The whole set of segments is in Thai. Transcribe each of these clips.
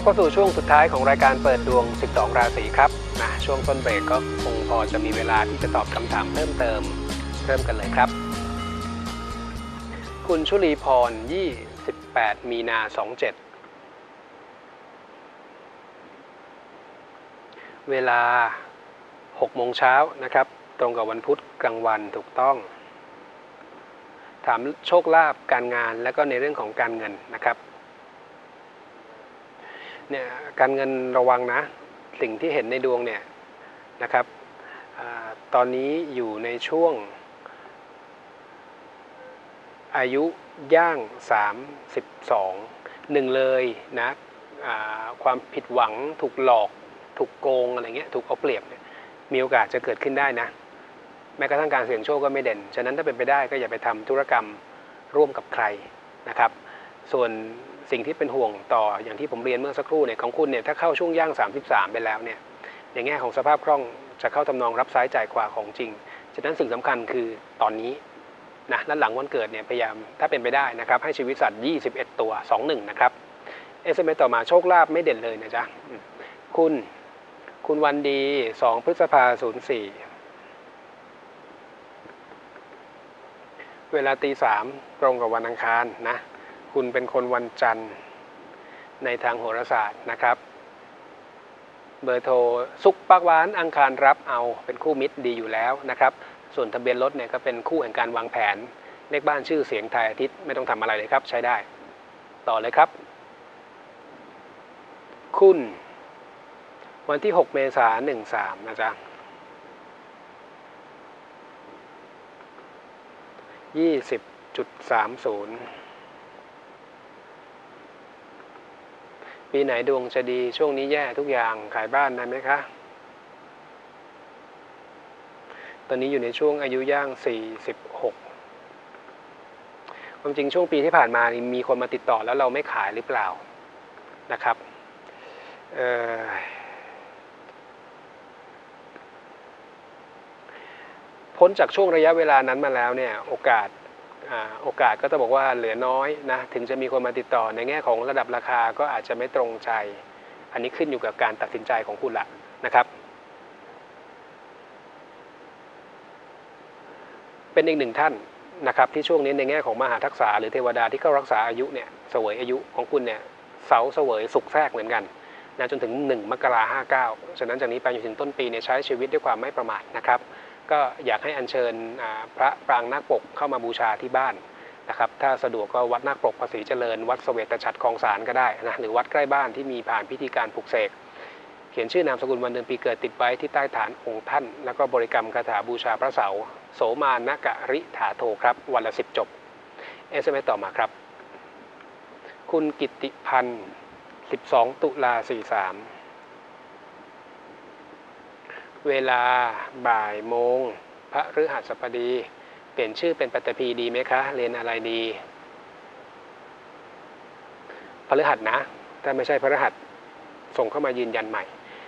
เข้าสู่ช่วงสุดท้ายของรายการเปิดดวง 12 ราศีครับนะช่วงต้นเบรกก็คงพอจะมีเวลาที่จะตอบคำถามเพิ่มเติมเริ่มกันเลยครับคุณชุลีพร 28 มีนา 27 เวลา 6 โมงเช้านะครับตรงกับวันพุธกลางวันถูกต้องถามโชคลาภการงานและก็ในเรื่องของการเงินนะครับเนี่ยการเงินระวังนะสิ่งที่เห็นในดวงเนี่ยนะครับตอนนี้อยู่ในช่วงอายุย่าง32หนึ่งเลยนะความผิดหวังถูกหลอกถูกโกงอะไรเงี้ยถูกเอาเปรียบเนี่ยมีโอกาสจะเกิดขึ้นได้นะแม้กระทั่งการเสี่ยงโชคก็ไม่เด่นฉะนั้นถ้าเป็นไปได้ก็อย่าไปทำธุรกรรมร่วมกับใครนะครับส่วนสิ่งที่เป็นห่วงต่ออย่างที่ผมเรียนเมื่อสักครู่เนี่ยของคุณเนี่ยถ้าเข้าช่วงย่าง33ไปแล้วเนี่ยในแง่ของสภาพคล่องจะเข้าทำนองรับซ้ายจ่ายขวาของจริงฉะนั้นสิ่งสำคัญคือตอนนี้นะและหลังวันเกิดเนี่ยพยายามถ้าเป็นไปได้นะครับให้ชีวิตสัตว์21ตัว21นะครับSMS ต่อมาโชคลาภไม่เด่นเลยนะจ๊ะคุณวันดี2 พฤษภาคม 04เวลาตี 3ตรงกับวันอังคารนะคุณเป็นคนวันจันทร์ในทางโหราศาสตร์นะครับเบอร์โทรศุกร์ปักหวานอังคารรับเอาเป็นคู่มิตรดีอยู่แล้วนะครับส่วนทะเบียนรถเนี่ยก็เป็นคู่แห่งการวางแผนเลขบ้านชื่อเสียงไทยอาทิตย์ไม่ต้องทำอะไรเลยครับใช้ได้ต่อเลยครับคุณวันที่6 เมษายน 13นะจ๊ะ20.30ปีไหนดวงจะดีช่วงนี้แย่ทุกอย่างขายบ้านได้ไหมคะตอนนี้อยู่ในช่วงอายุย่าง46ความจริงช่วงปีที่ผ่านมามีคนมาติดต่อแล้วเราไม่ขายหรือเปล่านะครับพ้นจากช่วงระยะเวลานั้นมาแล้วเนี่ยโอกาสก็ต้องบอกว่าเหลือน้อยนะถึงจะมีคนมาติดต่อในแง่ของระดับราคาก็อาจจะไม่ตรงใจอันนี้ขึ้นอยู่กับการตัดสินใจของคุณละนะครับเป็นอีกหนึ่งท่านนะครับที่ช่วงนี้ในแง่ของมหาทักษะหรือเทวดาที่เข้ารักษาอายุเนี่ยเสวยอายุของคุณเนี่ยเสาเสวยสุขแทรกเหมือนกันนะจนถึง1 มกราคม 59ฉะนั้นจากนี้ไปจนถึงต้นปีเนี่ยใช้ชีวิตด้วยความไม่ประมาทนะครับก็อยากให้อัญเชิญพระปรางนาคปกเข้ามาบูชาที่บ้านนะครับถ้าสะดวกก็วัดนาคปกภาษีเจริญวัดเสวตฉัตรคลองสารก็ได้นะหรือวัดใกล้บ้านที่มีผ่านพิธีการปลุกเสกเขียนชื่อนามสกุลวันเดือนปีเกิดติดไว้ที่ใต้ฐานองค์ท่านแล้วก็บริกรรมคาถาบูชาพระเสาโสมานกะริถาโทครับวันละ10 จบ SMS ต่อมาครับคุณกิตติพันธ์12 ตุลา 43เวลาบ่ายโมงพระฤหัสบดีเปลี่ยนชื่อเป็นปัตตภีดีไหมคะเรียนอะไรดีพฤหัสนะถ้าไม่ใช่พฤหัสส่งเข้ามายืนยันใหม่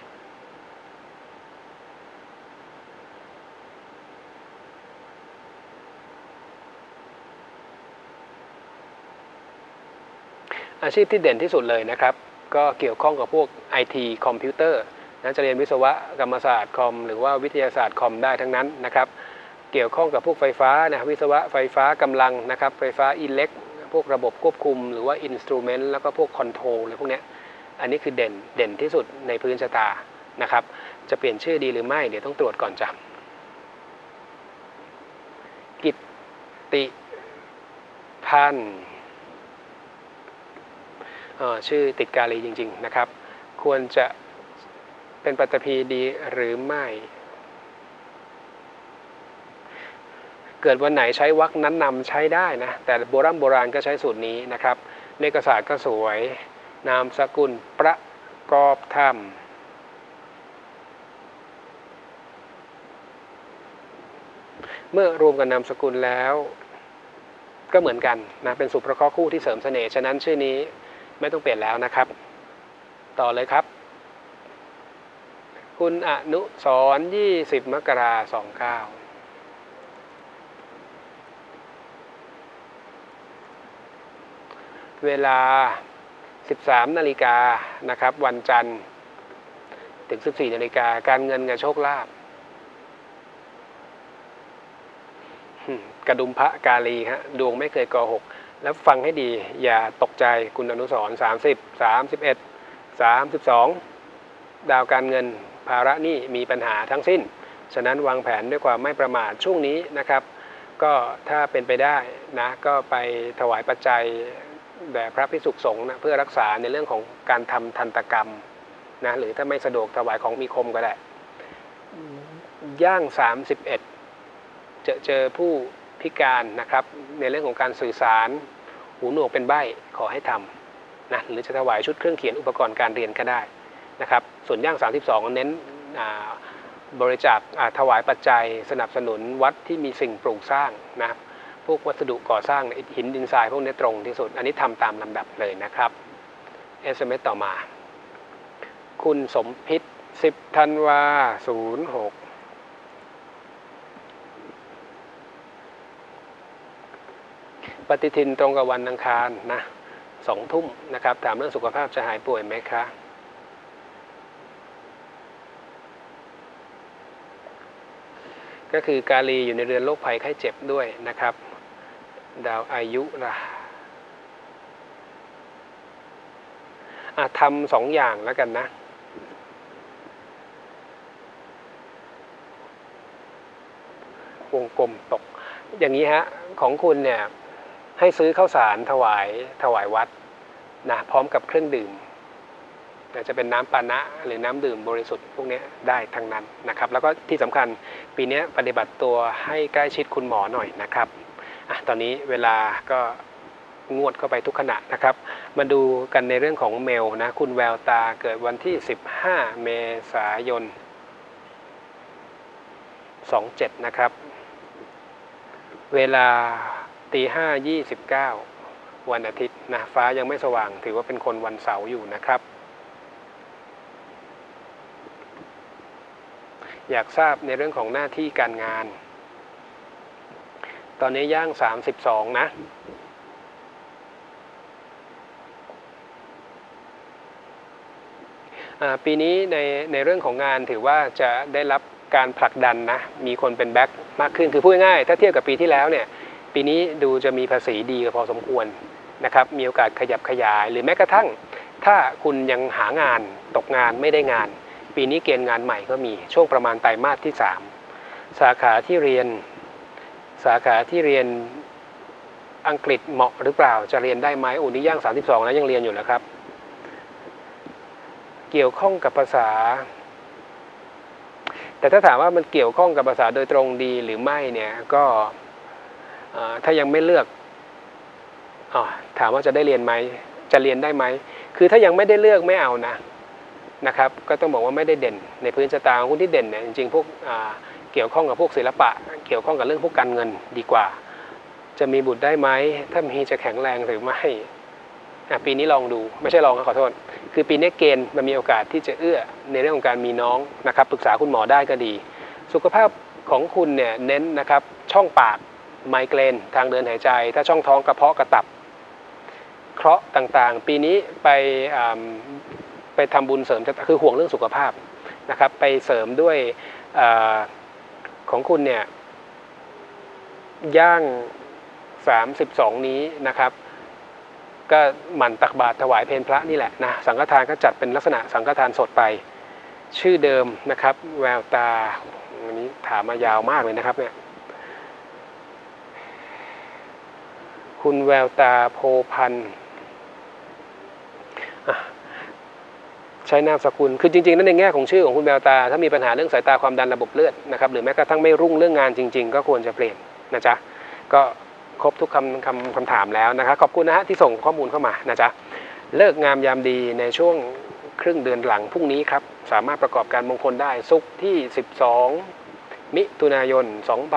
อาชีพที่เด่นที่สุดเลยนะครับก็เกี่ยวข้องกับพวก IT คอมพิวเตอร์จะเรียนวิศวกรรมศาสตร์คอมหรือว่าวิทยาศาสตร์คอมได้ทั้งนั้นนะครับเกี่ยวข้องกับพวกไฟฟ้านะวิศวะไฟฟ้ากำลังนะครับไฟฟ้าอิเล็กพวกระบบควบคุมหรือว่าอินสตรูเมนต์แล้วก็พวกคอนโทรลอะไรพวกนี้อันนี้คือเด่นที่สุดในพื้นชะตานะครับจะเปลี่ยนชื่อดีหรือไม่เดี๋ยวต้องตรวจก่อนจ้ะกิตติพันธ์ชื่อติดกาลีจริงๆนะครับควรจะเป็นปัตตภีดีหรือไม่เกิดวันไหนใช้วรรคนั้นนำใช้ได้นะแต่โบราณก็ใช้สูตรนี้นะครับเลขศาสตร์ก็สวยนามสกุลประกอบธรรมเมื่อรวมกับนามสกุลแล้วก็เหมือนกันนะเป็นสุภเคราะห์คู่ที่เสริมเสน่ห์ฉะนั้นชื่อนี้ไม่ต้องเปลี่ยนแล้วนะครับต่อเลยครับคุณอนุสรณ์20 มกราคม 29เวลา 13 นาฬิกานะครับวันจันทร์ถึง 14 นาฬิกาการเงินกับโชคลาภกระดุมพระกาลีฮะดวงไม่เคยโกหกแล้วฟังให้ดีอย่าตกใจคุณอนุสรณ์30 31 32ดาวการเงินภาระหนี้มีปัญหาทั้งสิ้นฉะนั้นวางแผนด้วยความไม่ประมาทช่วงนี้นะครับก็ถ้าเป็นไปได้นะก็ไปถวายปัจจัยแด่พระภิกษุสงฆ์นะเพื่อรักษาในเรื่องของการทำทันตกรรมนะหรือถ้าไม่สะดวกถวายของมีคมก็ได้ย่าง31เจอผู้พิการนะครับในเรื่องของการสื่อสารหูหนวกเป็นใบ้ขอให้ทำนะหรือจะถวายชุดเครื่องเขียนอุปกรณ์การเรียนก็ได้นะครับส่วนย่าง32เน้นบริจาคถวายปัจจัยสนับสนุนวัดที่มีสิ่งปลูกสร้างนะพวกวัสดุก่อสร้างหินดินทรายพวกนี้ตรงที่สุดอันนี้ทำตามลำดับเลยนะครับ SMS ต่อมาคุณสมพิษ10 ธันวา06ปฏิทินตรงกับวันอังคารนะ2 ทุ่มนะครับถามเรื่องสุขภาพจะหายป่วยไหมคะก็คือกาลีอยู่ในเรือนโรคภัยไข้เจ็บด้วยนะครับดาวอายุล่ะทำ2 อย่างแล้วกันนะวงกลมตกอย่างนี้ฮะของคุณเนี่ยให้ซื้อข้าวสารถวายวัดนะพร้อมกับเครื่องดื่มจะเป็นน้ำปานะหรือน้ำดื่มบริสุทธิ์พวกนี้ได้ทั้งนั้นนะครับแล้วก็ที่สำคัญปีนี้ปฏิบัติตัวให้ใกล้ชิดคุณหมอหน่อยนะครับตอนนี้เวลาก็งวดเข้าไปทุกขณะนะครับมาดูกันในเรื่องของเมลนะคุณแววตาเกิดวันที่15 เมษายน 27นะครับเวลา5:29วันอาทิตย์นะฟ้ายังไม่สว่างถือว่าเป็นคนวันเสาร์อยู่นะครับอยากทราบในเรื่องของหน้าที่การงานตอนนี้ย่าง32นะปีนี้ในเรื่องของงานถือว่าจะได้รับการผลักดันนะมีคนเป็นแบ็คมากขึ้นคือพูดง่ายๆถ้าเทียบกับปีที่แล้วเนี่ยปีนี้ดูจะมีภาษีดีพอสมควรนะครับมีโอกาสขยับขยายหรือแม้กระทั่งถ้าคุณยังหางานตกงานไม่ได้งานปีนี้เกณฑ์งานใหม่ก็มีช่วงประมาณไตรมาสที่3สาขาที่เรียนอังกฤษเหมาะหรือเปล่าจะเรียนได้ไหมนี่ย่าง32แล้วยังเรียนอยู่นะครับเกี่ยวข้องกับภาษาแต่ถ้าถามว่ามันเกี่ยวข้องกับภาษาโดยตรงดีหรือไม่เนี่ยก็ถ้ายังไม่เลือกถามว่าจะได้เรียนไหมจะเรียนได้ไหมคือถ้ายังไม่ได้เลือกไม่เอานะครับก็ต้องบอกว่าไม่ได้เด่นในพื้นชะตาของคุณที่เด่นเนี่ยจริงๆพวกเกี่ยวข้องกับพวกศิลปะเกี่ยวข้องกับเรื่องพวกการเงินดีกว่าจะมีบุตรได้ไหมถ้ามีจะแข็งแรงหรือไม่ปีนี้ลองดูไม่ใช่ลองขอโทษคือปีนี้เกณฑ์มันมีโอกาสที่จะเอื้อในเรื่องของการมีน้องนะครับปรึกษาคุณหมอได้ก็ดีสุขภาพของคุณเนี่ยเน้นนะครับช่องปากไมเกรนทางเดินหายใจถ้าช่องท้องกระเพาะกระตับเคราะห์ต่างๆปีนี้ไปทำบุญเสริมคือห่วงเรื่องสุขภาพนะครับไปเสริมด้วยของคุณเนี่ยย่าง32นี้นะครับก็หมั่นตักบาตรถวายเพลพระนี่แหละนะสังฆทานก็จัดเป็นลักษณะสังฆทานสดไปชื่อเดิมนะครับแววตาอันนี้ถามมายาวมากเลยนะครับเนี่ยคุณแววตาโพพันธ์ใช้นามสกุลคือจริงๆนั้นในแง่ของชื่อของคุณแววตาถ้ามีปัญหาเรื่องสายตาความดันระบบเลือดนะครับหรือแม้กระทั่งไม่รุ่งเรื่องงานจริงๆก็ควรจะเปลี่ยนนะจ๊ะก็ครบทุกคำถามแล้วนะครับขอบคุณนะฮะที่ส่งข้อมูลเข้ามานะจ๊ะเลิกงามยามดีในช่วงครึ่งเดือนหลังพรุ่งนี้ครับสามารถประกอบการมงคลได้ศุกร์ที่12 มิถุนายน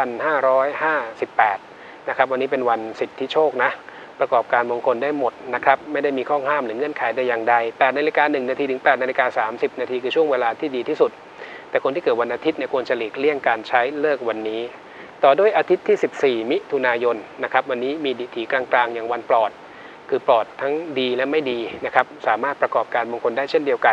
2558นะครับวันนี้เป็นวันสิทธิโชคนะประกอบการมงคลได้หมดนะครับไม่ได้มีข้อห้ามหรือเงื่อนไขใดอย่างใด8:01 นาทีถึง8:30 นาทีคือช่วงเวลาที่ดีที่สุดแต่คนที่เกิดวันอาทิตย์เนี่ยควรจะหลีกเลี่ยงการใช้เลิกวันนี้ต่อด้วยอาทิตย์ที่14 มิถุนายนนะครับวันนี้มีดิถีกลางๆอย่างวันปลอดคือปลอดทั้งดีและไม่ดีนะครับสามารถประกอบการมงคลได้เช่นเดียวกัน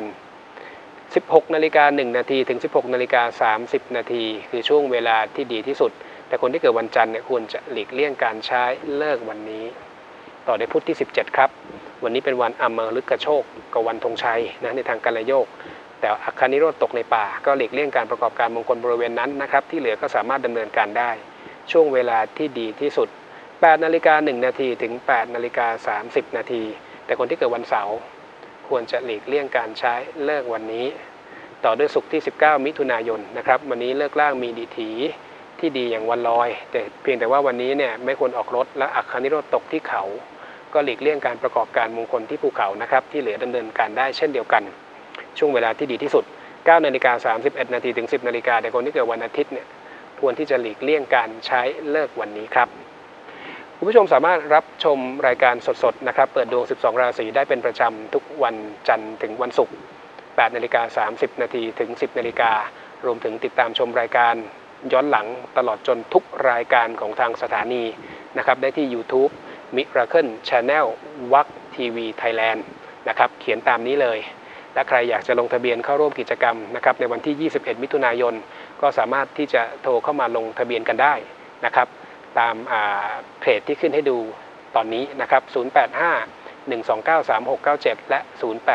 16:01 นาทีถึง 16:30 นาทีคือช่วงเวลาที่ดีที่สุดแต่คนที่เกิดวันจันทร์เนี่ยควรจะหลีกเลี่ยงการใช้เลิกวันนี้ต่อด้วยพุธที่ 17 ครับวันนี้เป็นวันอมฤกโชคกับวันธงชัยนะในทางกัลโยกแต่อัคคนิโรธตกในป่าก็หลีกเลี่ยงการประกอบการมงคลบริเวณนั้นนะครับที่เหลือก็สามารถดำเนินการได้ช่วงเวลาที่ดีที่สุด 8:01 นาทีถึง 8:30 นาทีแต่คนที่เกิดวันเสาร์ควรจะหลีกเลี่ยงการใช้เลิกวันนี้ต่อด้วยศุกร์ที่ 19 มิถุนายนนะครับวันนี้เลิกล่างมีดีถีที่ดีอย่างวันลอยแต่เพียงแต่ว่าวันนี้เนี่ยไม่ควรออกรถและอัคคนิโรธตกที่เขาก็หลีกเลี่ยงการประกอบการมงคลที่ภูเขานะครับที่เหลือดำเนินการได้เช่นเดียวกันช่วงเวลาที่ดีที่สุด 9:31 นาทีถึง 10 นาฬิกาแต่คนที่เกิดวันอาทิตย์เนี่ยควรที่จะหลีกเลี่ยงการใช้เลิกวันนี้ครับคุณผู้ชมสามารถรับชมรายการสดๆนะครับเปิดดวง 12 ราศีได้เป็นประจำทุกวันจันทร์ถึงวันศุกร์ 8:30 นาทีถึง 10 นาฬิการวมถึงติดตามชมรายการย้อนหลังตลอดจนทุกรายการของทางสถานีนะครับได้ที่ YouTube Miracle Channel วักทีวีไทยแลนด์นะครับเขียนตามนี้เลยและใครอยากจะลงทะเบียนเข้าร่วมกิจกรรมนะครับในวันที่ 21 มิถุนายนก็สามารถที่จะโทรเข้ามาลงทะเบียนกันได้นะครับตามเพจที่ขึ้นให้ดูตอนนี้นะครับ 085-129-3697 และ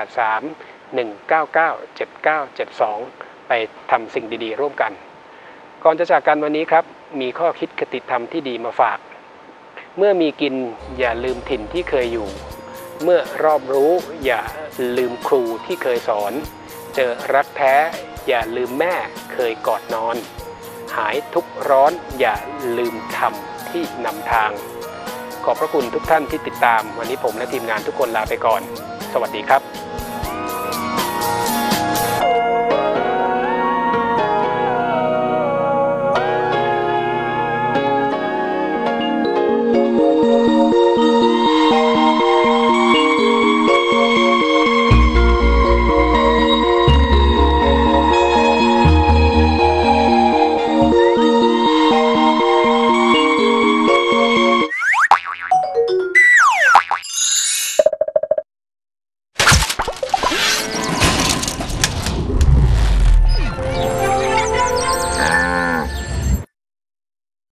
083-199-7972 ไปทำสิ่งดีๆร่วมกันก่อนจะจากกันวันนี้ครับมีข้อคิดคติธรรมที่ดีมาฝากเมื่อมีกินอย่าลืมถิ่นที่เคยอยู่เมื่อรอบรู้อย่าลืมครูที่เคยสอนเจอรักแท้อย่าลืมแม่เคยกอดนอนหายทุกข์ร้อนอย่าลืมธรรมที่นำทางขอบพระคุณทุกท่านที่ติดตามวันนี้ผมและทีมงานทุกคนลาไปก่อนสวัสดีครับ